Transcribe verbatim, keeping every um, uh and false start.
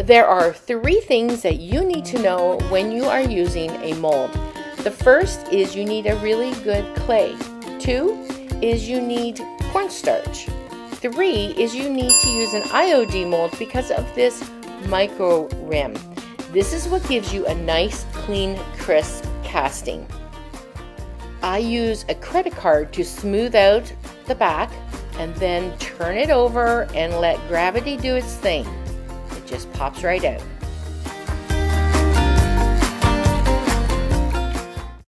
There are three things that you need to know when you are using a mold. The first is you need a really good clay. Two is you need cornstarch. Three is you need to use an I O D mold because of this micro rim. This is what gives you a nice, clean, crisp casting. I use a credit card to smooth out the back and then turn it over and let gravity do its thing. It just pops right out.